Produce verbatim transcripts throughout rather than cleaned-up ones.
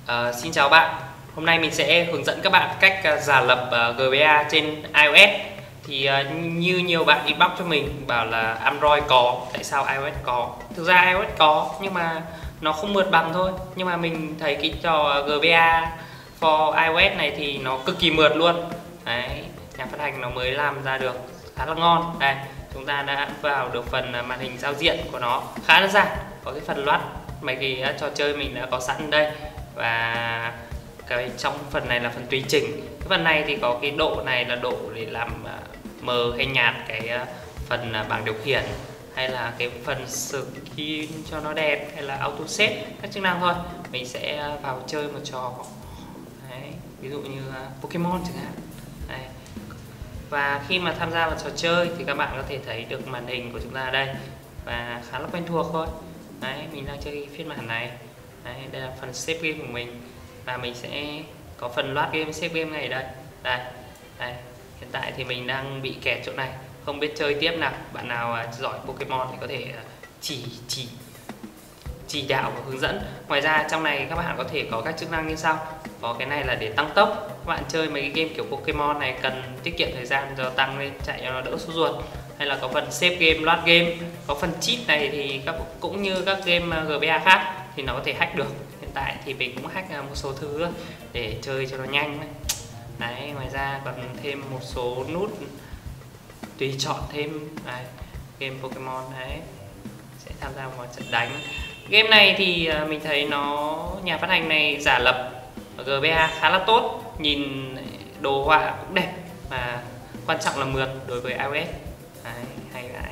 Uh, xin chào bạn. Hôm nay mình sẽ hướng dẫn các bạn cách uh, giả lập uh, giê bê a trên iOS. Thì uh, như nhiều bạn inbox cho mình bảo là Android có, tại sao iOS có? Thực ra iOS có nhưng mà nó không mượt bằng thôi. Nhưng mà mình thấy cái trò giê bê a for iOS này thì nó cực kỳ mượt luôn. Đấy, nhà phát hành nó mới làm ra được khá là ngon. Đây, chúng ta đã vào được phần màn hình giao diện của nó khá đơn giản, có cái phần loát mấy cái trò chơi mình đã có sẵn đây. Và cái trong phần này là phần tùy chỉnh. Cái phần này thì có cái độ này là độ để làm mờ hay nhạt cái phần bảng điều khiển, hay là cái phần skin cho nó đẹp, hay là auto set các chức năng thôi. Mình sẽ vào chơi một trò. Đấy, ví dụ như Pokemon chẳng hạn. Đấy. Và khi mà tham gia vào trò chơi thì các bạn có thể thấy được màn hình của chúng ta ở đây và khá là quen thuộc thôi. Đấy, mình đang chơi phiên bản này. Đấy, đây là phần save game của mình và mình sẽ có phần load game, save game ngay ở đây. Đây, đây. Hiện tại thì mình đang bị kẹt chỗ này, không biết chơi tiếp nào. Bạn nào giỏi Pokemon thì có thể chỉ chỉ chỉ đạo và hướng dẫn. Ngoài ra trong này các bạn có thể có các chức năng như sau. Có cái này là để tăng tốc. Các bạn chơi mấy cái game kiểu Pokemon này cần tiết kiệm thời gian cho tăng lên, chạy cho nó đỡ sốt ruột. Hay là có phần save game, load game. Có phần cheat này thì các cũng như các game giê bê a khác thì nó có thể hack được. Hiện tại thì mình cũng hack một số thứ để chơi cho nó nhanh. Đấy, ngoài ra còn thêm một số nút tùy chọn thêm. Đấy, game Pokemon đấy sẽ tham gia vào trận đánh. Game này thì mình thấy nó nhà phát hành này giả lập giê bê a khá là tốt, nhìn đồ họa cũng đẹp và quan trọng là mượt đối với iOS. Đấy, hay vãi.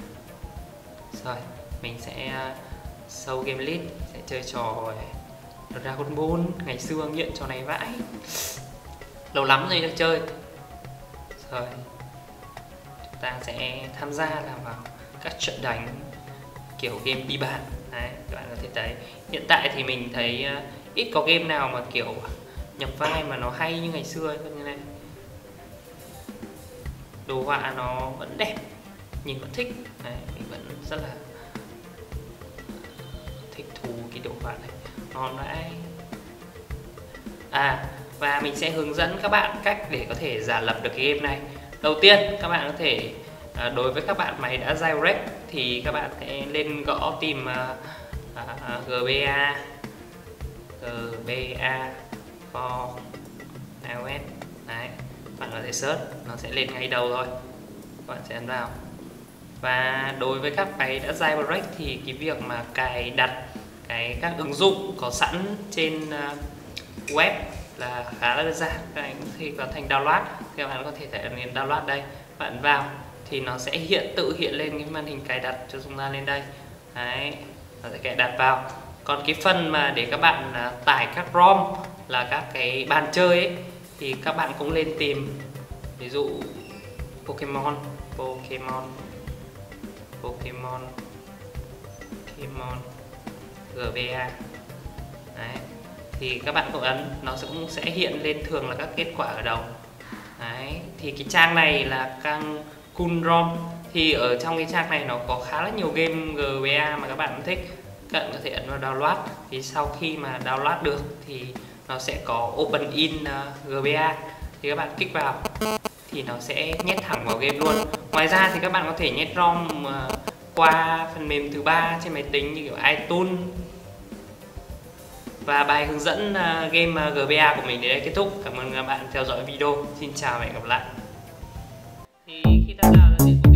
Rồi, mình sẽ sâu game list, sẽ chơi trò Dragon Ball. Ngày xưa nghiện trò này vãi, lâu lắm rồi được chơi. Rồi, chúng ta sẽ tham gia làm vào các trận đánh kiểu game đi bàn. Đấy, các bạn có thể thấy hiện tại thì mình thấy uh, ít có game nào mà kiểu nhập vai mà nó hay như ngày xưa ấy, như này. Đồ họa nó vẫn đẹp, nhìn vẫn thích. Đấy, mình vẫn rất là thích thú cái đồ họa này, ngon vãi. À, và mình sẽ hướng dẫn các bạn cách để có thể giả lập được cái game này. Đầu tiên các bạn có thể À, đối với các bạn máy đã jailbreak thì các bạn hãy lên gõ tìm uh, uh, giê bê a giê bê a for iOS. Đấy, bạn có thể search, nó sẽ lên ngay đầu thôi, các bạn sẽ ấn vào. Và đối với các máy đã jailbreak thì cái việc mà cài đặt cái các ứng dụng có sẵn trên uh, web là khá là đơn giản. Các bạn có thể vào thành download, các bạn có thể ấn đến download đây, bạn vào thì nó sẽ hiện tự hiện lên cái màn hình cài đặt cho chúng ta lên đây. Đấy, nó sẽ cài đặt vào. Còn cái phần mà để các bạn uh, tải các ROM là các cái bàn chơi ấy, thì các bạn cũng lên tìm ví dụ Pokemon Pokemon Pokemon Pokemon giê bê a. Đấy, thì các bạn cũng ấn, nó cũng sẽ hiện lên thường là các kết quả ở đầu. Đấy, thì cái trang này là trang Cool ROM, thì ở trong cái trang này nó có khá là nhiều game giê bê a mà các bạn thích. Các bạn có thể ấn vào download, thì sau khi mà download được thì nó sẽ có open in uh, giê bê a, thì các bạn kích vào thì nó sẽ nhét thẳng vào game luôn. Ngoài ra thì các bạn có thể nhét ROM uh, qua phần mềm thứ ba trên máy tính như kiểu iTunes. Và bài hướng dẫn uh, game giê bê a của mình đến đây kết thúc. Cảm ơn các bạn theo dõi video. Xin chào và hẹn gặp lại. Thì khi ta vào